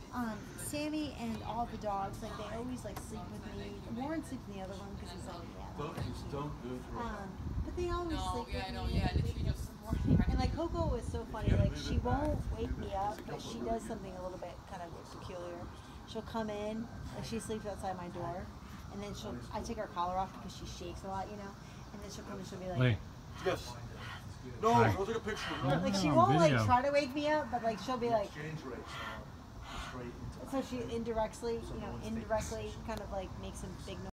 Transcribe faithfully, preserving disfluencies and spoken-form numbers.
Um, Sammy and all the dogs, like they always like sleep with me. Warren sleeps in the other room because he's like, yeah. Don't just don't go through. Um, but they always No, sleep yeah, with I know, me. yeah, They literally wake up just in the morning. And like Coco is so funny. Like she won't wake me up, but she does something a little bit kind of peculiar. She'll come in, like she sleeps outside my door, and then she'll. I take her collar off because she shakes a lot, you know. And then she'll come and she'll be like. Wait. Yes. No, Hi. go take a picture. No, No. like she No, won't like video. try to wake me up, but like she'll be like. Exchange rates are straight into So she indirectly, you know, indirectly kind of like makes a big noise.